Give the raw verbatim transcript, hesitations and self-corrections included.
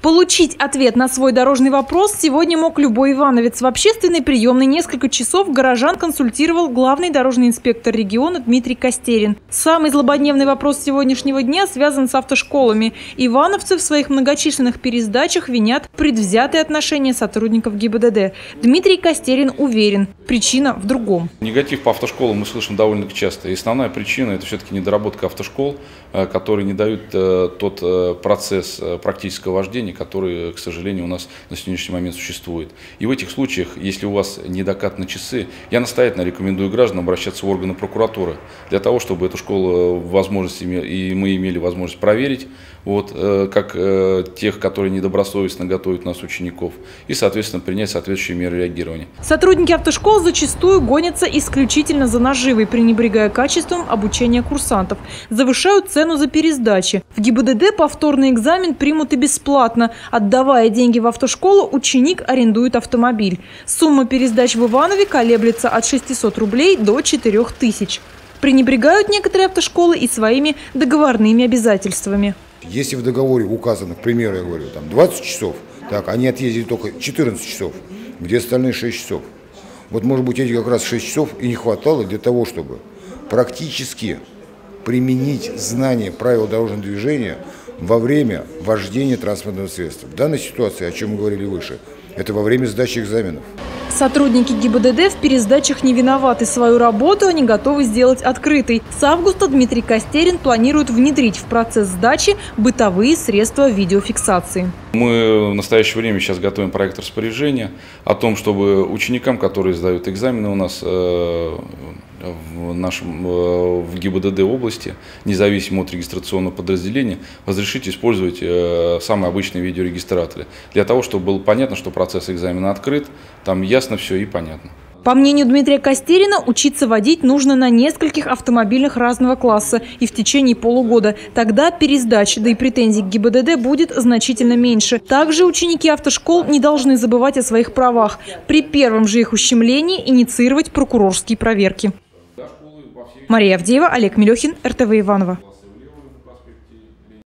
Получить ответ на свой дорожный вопрос сегодня мог любой ивановец. В общественной приемной несколько часов горожан консультировал главный дорожный инспектор региона Дмитрий Костерин. Самый злободневный вопрос сегодняшнего дня связан с автошколами. Ивановцы в своих многочисленных пересдачах винят предвзятые отношения сотрудников ГИБДД. Дмитрий Костерин уверен, причина в другом. Негатив по автошколам мы слышим довольно часто. И основная причина – это все-таки недоработка автошкол, которые не дают тот процесс практического вождения, который, к сожалению, у нас на сегодняшний момент существует. И в этих случаях, если у вас недокатаны часы, я настоятельно рекомендую гражданам обращаться в органы прокуратуры для того, чтобы эту школу возможности и мы имели возможность проверить, вот, как тех, которые недобросовестно готовят у нас учеников, и, соответственно, принять соответствующие меры реагирования. Сотрудники автошкол зачастую гонятся исключительно за наживой, пренебрегая качеством обучения курсантов. Завышают цену за пересдачи. В ГИБДД повторный экзамен примут и бесплатно. Отдавая деньги в автошколу, ученик арендует автомобиль. Сумма пересдач в Иванове колеблется от шестисот рублей до четырёх тысяч. Пренебрегают некоторые автошколы и своими договорными обязательствами. Если в договоре указано, к примеру, я говорю, там двадцать часов, так, они отъездили только четырнадцать часов, где остальные шесть часов. Вот, может быть, эти как раз шесть часов и не хватало для того, чтобы практически применить знания правил дорожного движения во время вождения транспортного средства. В данной ситуации, о чем мы говорили выше, это во время сдачи экзаменов. Сотрудники ГИБДД в пересдачах не виноваты. Свою работу они готовы сделать открытой. С августа Дмитрий Костерин планирует внедрить в процесс сдачи бытовые средства видеофиксации. Мы в настоящее время сейчас готовим проект распоряжения о том, чтобы ученикам, которые сдают экзамены у нас в нашем в ГИБДД области, независимо от регистрационного подразделения, разрешить использовать самые обычные видеорегистраторы. Для того, чтобы было понятно, что процесс экзамена открыт, там ясно все и понятно. По мнению Дмитрия Костерина, учиться водить нужно на нескольких автомобилях разного класса и в течение полугода. Тогда пересдач, да и претензий к ГИБДД будет значительно меньше. Также ученики автошкол не должны забывать о своих правах. При первом же их ущемлении инициировать прокурорские проверки. Мария Авдеева, Олег Мелехин, эр тэ вэ Иваново.